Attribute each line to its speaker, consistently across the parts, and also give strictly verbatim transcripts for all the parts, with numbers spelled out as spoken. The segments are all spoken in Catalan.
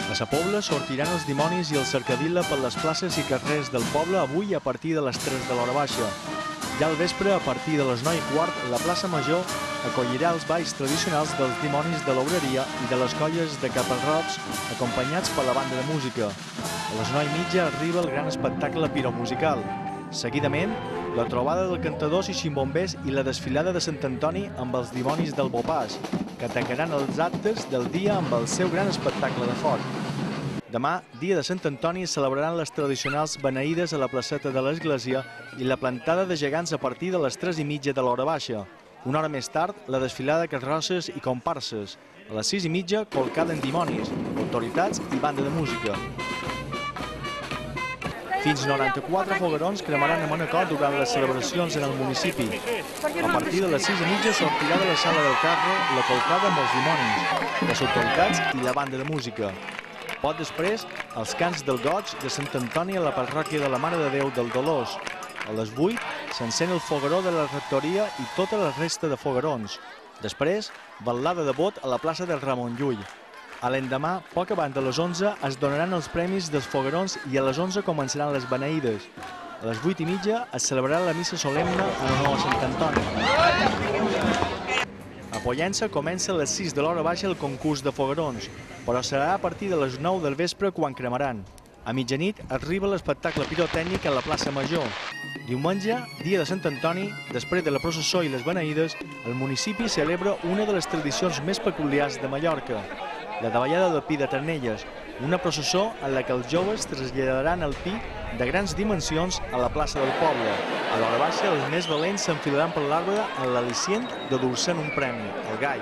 Speaker 1: A Sa Pobla sortiran els dimonis i el cercavila per les places i carrers del poble avui a partir de les tres de l'hora baixa. Ja al vespre, a partir de les nou i quart, la plaça Major acollirà els balls tradicionals dels dimonis de l'Obreria i de les colles de Caparrots, acompanyats per la banda de música. A les nou i mitja arriba el gran espectacle piromusical. Seguidament, la trobada dels cantadors i ximbombers i la desfilada de Sant Antoni amb els dimonis del Bopàs, que atacaran els actes del dia amb el seu gran espectacle de foc. Demà, dia de Sant Antoni, celebraran les tradicionals beneïdes a la placeta de l'Església i la plantada de gegants a partir de les tres i mitja de l'hora baixa. Una hora més tard, la desfilada de carrosses i comparses. A les sis i mitja, colcada en dimonis, autoritats i banda de música. Fins noranta-quatre foguerons cremaran a Manacor durant les celebracions en el municipi. A partir de les sis i mitja sortirà de la sala del carro la colcada amb els dimonis, les autoritats i la banda de música. Poc després, els cants del goig de Sant Antoni a la parròquia de la Mare de Déu del Dolors. A les vuit s'encén el fogueró de la rectoria i tota la resta de foguerons. Després, ballada de bot a la plaça del Ramon Llull. A l'endemà, poc abans de les onze, es donaran els premis dels foguerons i a les onze començaran les beneïdes. A les vuit i mitja es celebrarà la missa solemne en honor a Sant Antoni. A Pollença comença a les sis de l'hora baixa el concurs de foguerons, però serà a partir de les nou del vespre quan cremaran. A mitjanit arriba l'espectacle pirotècnic a la plaça Major. Diumenge, dia de Sant Antoni, després de la processó i les beneïdes, el municipi celebra una de les tradicions més peculiars de Mallorca, la davallada del Pi de Ternelles, una processó en la que els joves traslladaran el pi de grans dimensions a la plaça del poble. A l'hora baixa, els més valents s'enfilaran per l'arbre en l'al·licient de dur-se'n un premi, el gall.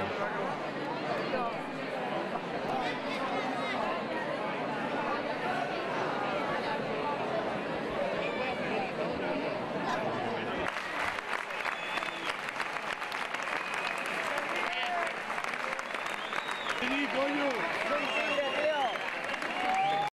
Speaker 2: Vení, coño!